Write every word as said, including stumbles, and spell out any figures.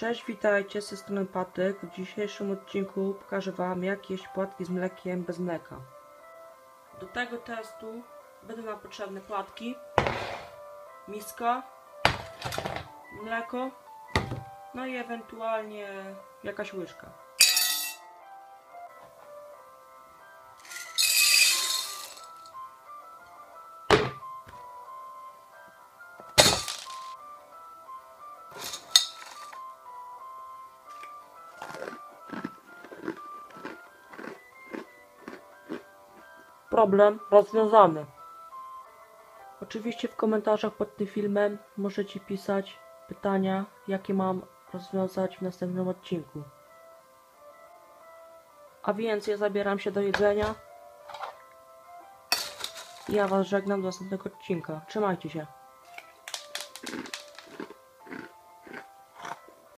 Cześć, witajcie, z tej strony Patryk. W dzisiejszym odcinku pokażę Wam, jak jeść płatki z mlekiem bez mleka. Do tego testu będą nam potrzebne płatki, miska, mleko, no i ewentualnie jakaś łyżka. Problem rozwiązany. Oczywiście w komentarzach pod tym filmem możecie pisać pytania, jakie mam rozwiązać w następnym odcinku. A więc ja zabieram się do jedzenia. Ja Was żegnam do następnego odcinka. Trzymajcie się.